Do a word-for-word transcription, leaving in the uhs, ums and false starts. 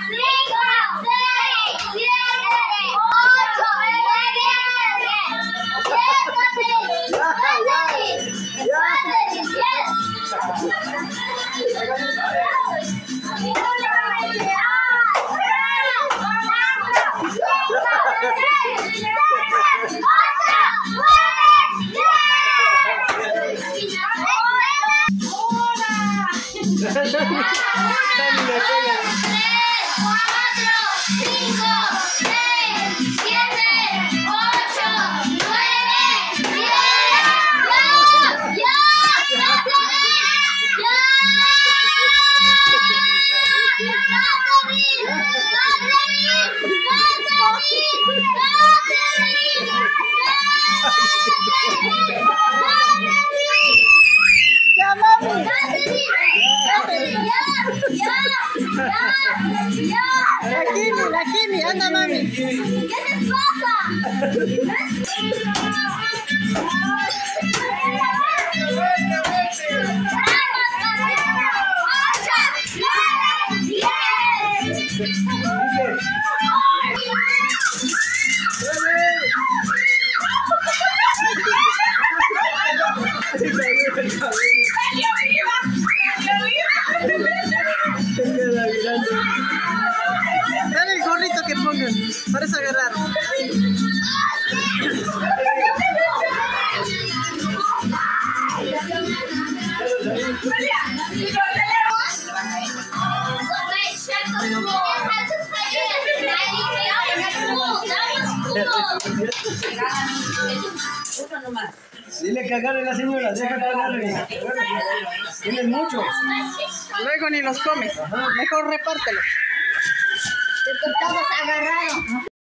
La Kimi, la Kimi, anda mami. ¿Qué te pasa? Dale el gorrito que pongan, para eso agarrar. Dile que agarre la señora, deja que agarre. Tienes muchos. Luego ni los comes. Mejor repártelo. Te cortamos agarrado.